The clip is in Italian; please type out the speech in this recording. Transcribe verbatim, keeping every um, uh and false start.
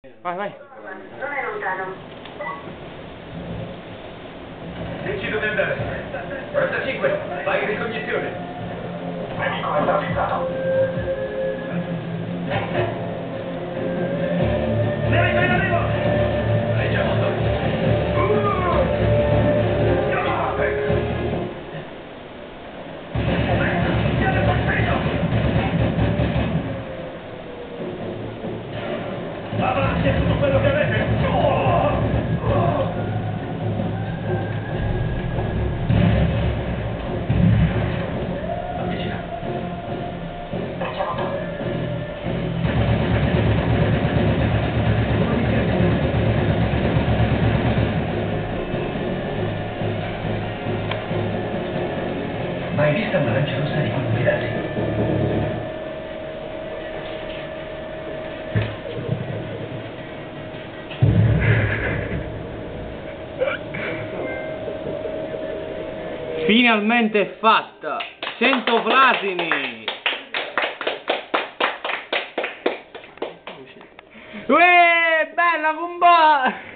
Vai, vai. Non è lontano. Dici dove andare. quarantacinque, vai in ricognizione. Nemico neutralizzato. Nemico in arrivo! Hai già moto? Uh! Chiamate! Tiene colpito! Avanti è tutto quello che avete! Oh! Oh! Avvicina. Ricevuto. Mai vista una lancia rossa di quei pedazzi? Finalmente è fatta! cento frasini! Uè, bella combo!